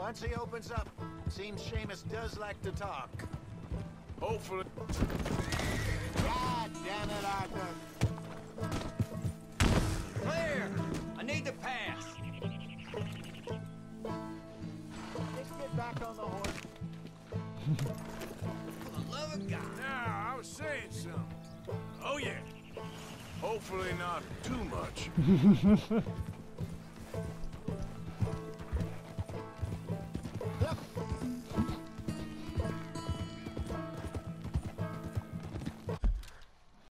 Once he opens up, seems Seamus does like to talk. Hopefully. God damn it, Arthur. Clear! I need to pass. Just get back on the horse. For the love of God. Now, I was saying something. Oh, yeah. Hopefully not too much.